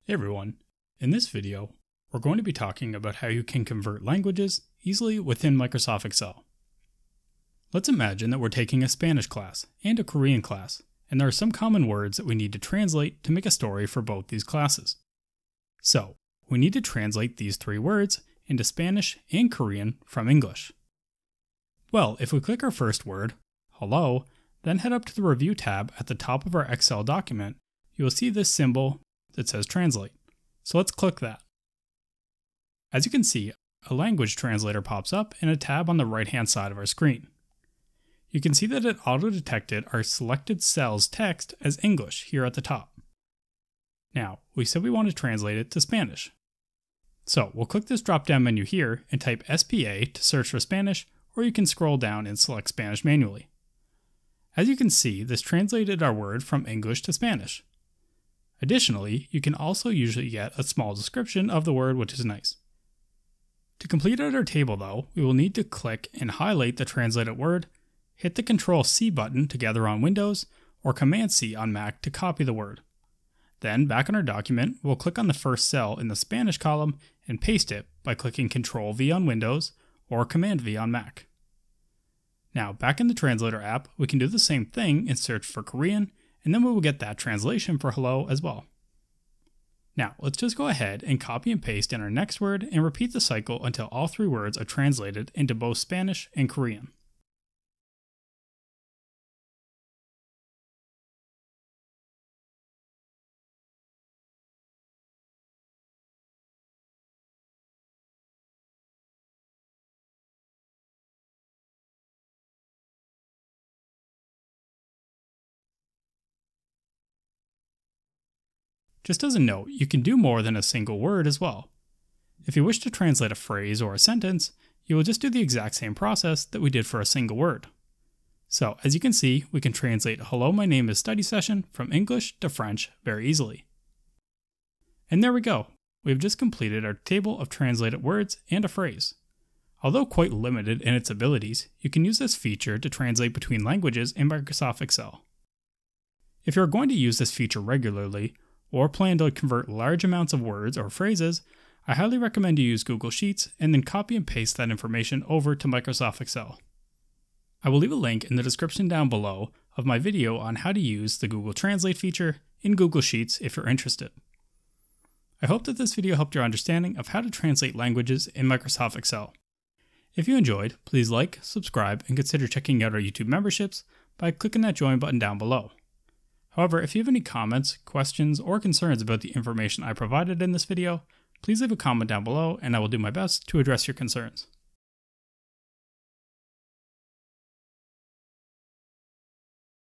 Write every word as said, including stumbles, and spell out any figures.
Hey everyone, in this video, we're going to be talking about how you can convert languages easily within Microsoft Excel. Let's imagine that we're taking a Spanish class and a Korean class, and there are some common words that we need to translate to make a story for both these classes. So, we need to translate these three words into Spanish and Korean from English. Well, if we click our first word, hello, then head up to the Review tab at the top of our Excel document, you will see this symbol that says Translate. So let's click that. As you can see, a language translator pops up in a tab on the right-hand side of our screen. You can see that it auto-detected our selected cell's text as English here at the top. Now, we said we want to translate it to Spanish. So we'll click this drop-down menu here and type S P A to search for Spanish, or you can scroll down and select Spanish manually. As you can see, this translated our word from English to Spanish. Additionally, you can also usually get a small description of the word, which is nice. To complete out our table though, we will need to click and highlight the translated word, hit the control C button together on Windows, or command C on Mac to copy the word. Then, back in our document, we'll click on the first cell in the Spanish column and paste it by clicking control V on Windows or command V on Mac. Now, back in the Translator app, we can do the same thing and search for Korean, and then we will get that translation for hello as well. Now, let's just go ahead and copy and paste in our next word and repeat the cycle until all three words are translated into both Spanish and Korean. Just as a note, you can do more than a single word as well. If you wish to translate a phrase or a sentence, you will just do the exact same process that we did for a single word. So, as you can see, we can translate hello, my name is StudySession from English to French very easily. And there we go. We have just completed our table of translated words and a phrase. Although quite limited in its abilities, you can use this feature to translate between languages in Microsoft Excel. If you're going to use this feature regularly, or plan to convert large amounts of words or phrases, I highly recommend you use Google Sheets and then copy and paste that information over to Microsoft Excel. I will leave a link in the description down below of my video on how to use the Google Translate feature in Google Sheets if you're interested. I hope that this video helped your understanding of how to translate languages in Microsoft Excel. If you enjoyed, please like, subscribe, and consider checking out our YouTube memberships by clicking that join button down below. However, if you have any comments, questions, or concerns about the information I provided in this video, please leave a comment down below and I will do my best to address your concerns.